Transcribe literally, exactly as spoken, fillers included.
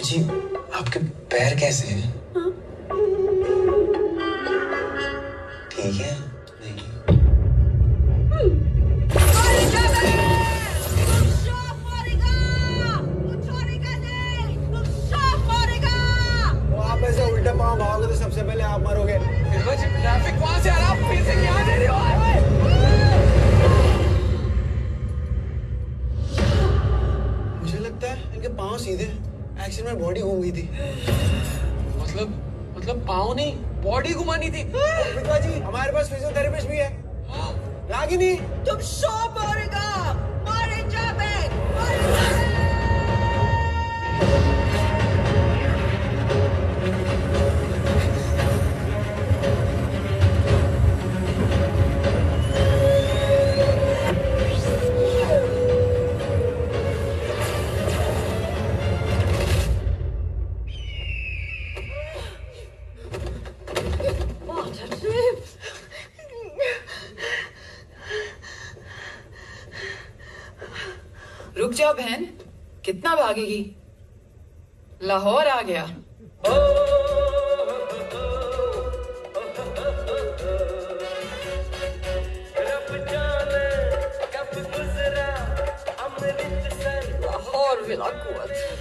जी आपके पैर कैसे हैं? ठीक है नहीं? तो आप ऐसे उल्टे पाँव भागोगे तो सबसे पहले आप मरोगे। ट्रैफिक वहां से आ रहा, फिर से यहाँ दे रही हो। मुझे लगता है इनके पाँव सीधे, एक्शन में बॉडी घूम गई थी। मतलब मतलब पाँव नहीं, बॉडी घुमानी थी। विधवा जी हमारे पास फिजियोथेरेपिस्ट भी है। रागिनी तुम सो मरेगा, मारे जाबे, मारे जाबे। रुक जाओ बहन, कितना भागेगी? लाहौर आ गया। लाहौर विला कुवत।